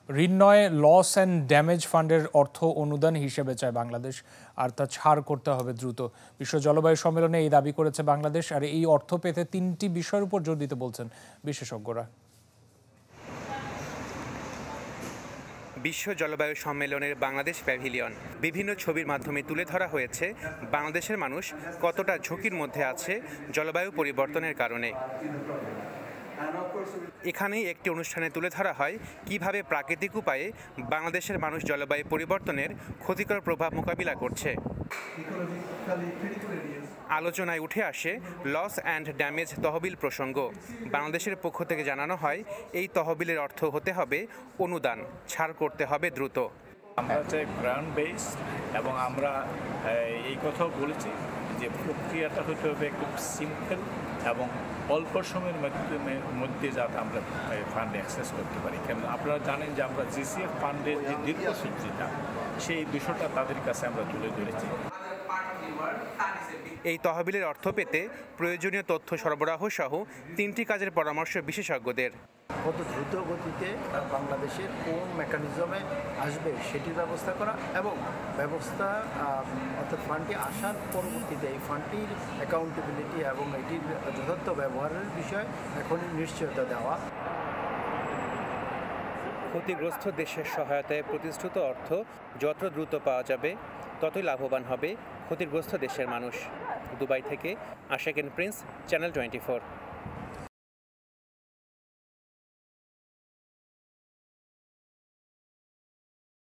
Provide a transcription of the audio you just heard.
ঋণ নয়, loss and damage ফান্ডের অর্থ অনুদান হিসেবে চায় বাংলাদেশ, আর তা ছাড় করতে হবে দ্রুত। বিশ্ব জলবায়ু সম্মেলনে এই দাবি করেছে বাংলাদেশ, আর এই অর্থ পেতে 3টি বিষয়ের উপর জোর দিতে বলছেন বিশেষজ্ঞরা। বিশ্ব জলবায়ু সম্মেলনের বাংলাদেশ প্যাভিলিয়ন বিভিন্ন ছবির মাধ্যমে তুলে ধরা হয়েছে বাংলাদেশের মানুষ কতটা ঝুঁকির মধ্যে আছে জলবায়ু পরিবর্তনের কারণে। এখানেই একটি অনুষ্ঠানে তুলে ধরা হয় কিভাবে প্রাকৃতিক উপায়ে বাংলাদেশের মানুষ জলবায়ু পরিবর্তনের ক্ষতিকর প্রভাব মোকাবিলা করছে। আলোচনায় উঠে আসে লস অ্যান্ড ড্যামেজ তহবিল প্রসঙ্গ। বাংলাদেশের পক্ষ থেকে জানানো হয় এই তহবিলের অর্থ হতে হবে অনুদান, ছাড় করতে হবে দ্রুত। আমরা চাই গ্রাউন্ড বেস, এবং আমরা এই কথাও বলেছি যে প্রক্রিয়াটা হতে হবে খুব সিম্পল এবং অল্প সময়ের মধ্যে যাতে আমরা ফান্ড অ্যাক্সেস করতে পারি। কেন আপনারা জানেন যে আমরা জিসিএফ ফান্ডের যে দীর্ঘসূত্রিতা, সেই বিষয়টা তাদের কাছে আমরা তুলে ধরেছি। এই তহবিলের অর্থ পেতে প্রয়োজনীয় তথ্য সরবরাহ সহ 3টি কাজের পরামর্শ বিশেষজ্ঞদের। কত দ্রুত গতিতে বাংলাদেশের কোন মেকানিজমে আসবে সেটির ব্যবস্থা করা, এবং ব্যবস্থা অর্থাৎ ফান্ডটি আসার পরবর্তীতে এই ফান্ডটির অ্যাকাউন্টেবিলিটি এবং এটির যথার্থ ব্যবহারের বিষয়ে এখনই নিশ্চয়তা দেওয়া। ক্ষতিগ্রস্ত দেশের সহায়তায় প্রতিশ্রুত অর্থ যত দ্রুত পাওয়া যাবে ততই লাভবান হবে ক্ষতিগ্রস্ত দেশের মানুষ। দুবাই থেকে আশিক প্রিন্স, চ্যানেল 24।